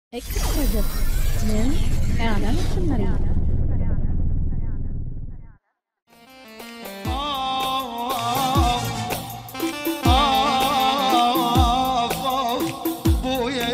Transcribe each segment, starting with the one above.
اكتسبت من إعلان السمري. بويا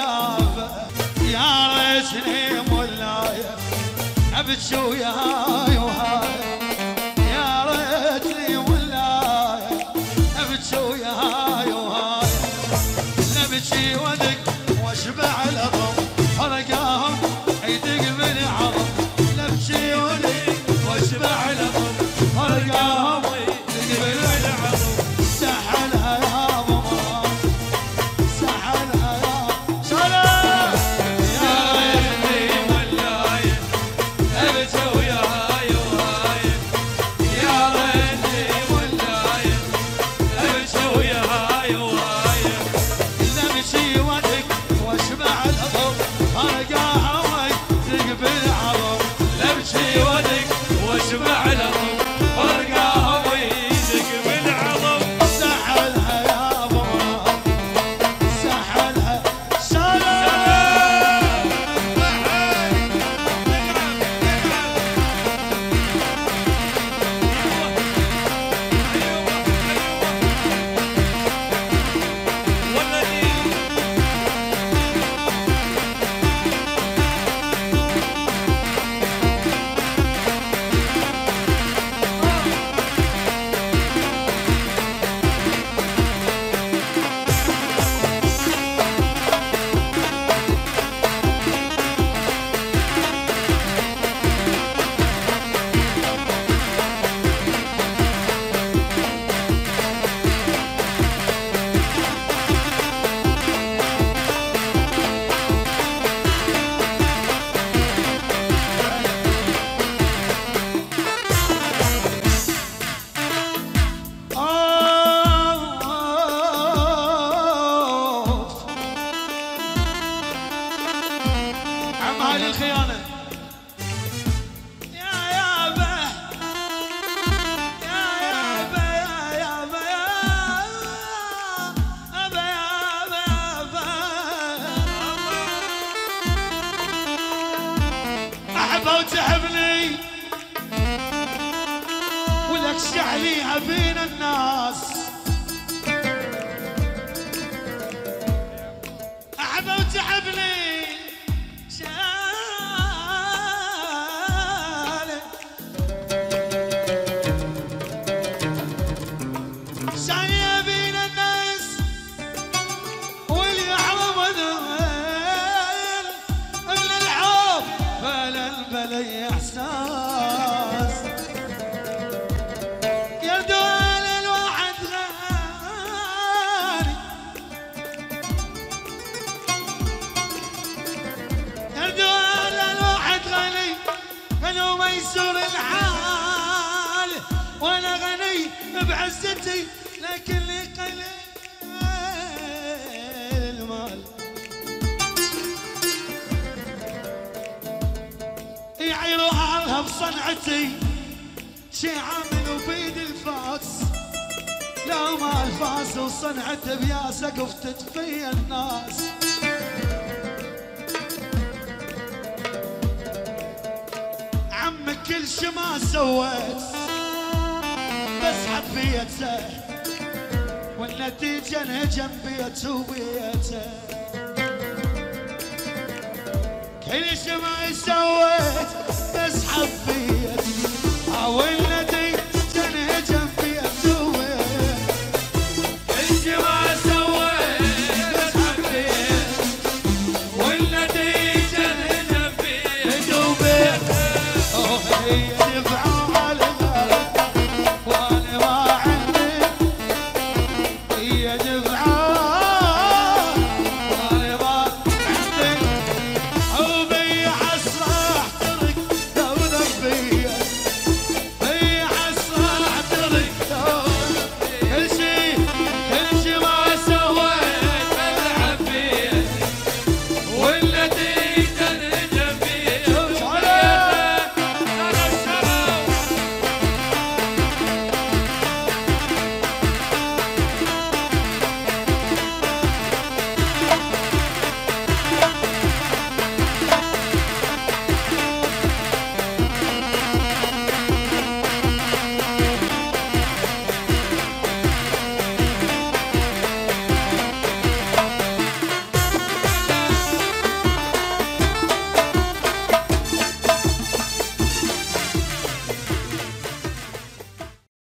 يا ريتني مولاي ابكي وياي وهاي يا ريتني مولاي ابكي وياي وهاي نبكي ودق واشبع العظم فرقاهم يدق من عظم نبكي ودق واشبع العظم فرقاهم يدق من العظم سحلها يا ضمان سحلها يا سلام يا ريتني مولاي ابكي وياي وهاي يا ريتني مولاي ابكي وياي وهاي نبكي ودق واشبع العظم فرقاها ويدق بالعظم نبكي ودق واشبع العظم فرقاها ويدق بالعظم سحلها يا ضمان سحلها سلام عمال الخيانة يا يابا يا يابا يا يابا يابا يابا أحبها وتحبني ولك شعليها بين الناس أحبها وتحبني سايبين الناس واللي يحرم ذل من الحب بلا احساس يردوا على الواحد غالي يردوا على الواحد غالي كانوا ميسور الحال وانا غني بعزتي لكن لي قليل المال يعيروا اهلها بصنعتي شي عامل وبيد الفاس لو ما الفاس وصنعته بيا سقف تدفي الناس عمك كل شي ما سويت بس حبيته والنتيجة انهجم بيته وبيته كل شي ما سويت بس حبيته